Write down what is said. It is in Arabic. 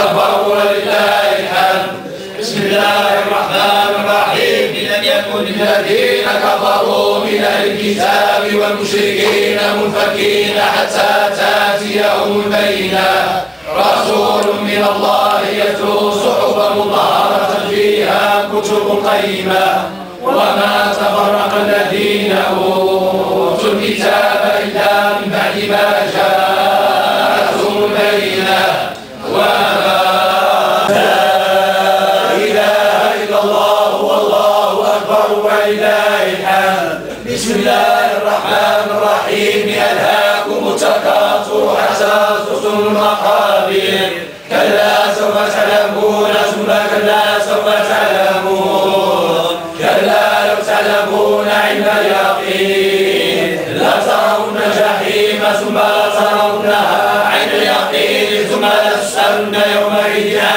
أكبر ولله الحمد. بسم الله الرحمن الرحيم. لم يكن الذين كفروا من أهل الكتاب والمشركين منفكين حتى تأتيهم البينة. رسول من الله يتلو صحفا مطهرة فيها كتب قيمة. وما تفرق الذين أوتوا الكتاب إلا من بعد ما جاءتهم البينة. وما لا إله إلا الله والله أكبر ولله الحمد. بسم الله الرحمن الرحيم. ألهاكم التكاثر حتى زرتم المقابر. كلا سوف تعلمون ثم كلا سوف تعلمون. كلا لو تعلمون علم اليقين لترون الجحيم ثم لترونها عين اليقين ثم لتسألن يومئذ